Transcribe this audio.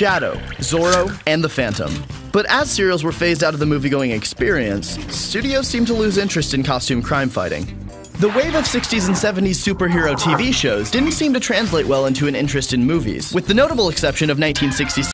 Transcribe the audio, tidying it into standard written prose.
Shadow, Zorro, and The Phantom. But as serials were phased out of the movie-going experience, studios seemed to lose interest in costume crime fighting. The wave of 60s and 70s superhero TV shows didn't seem to translate well into an interest in movies, with the notable exception of 1966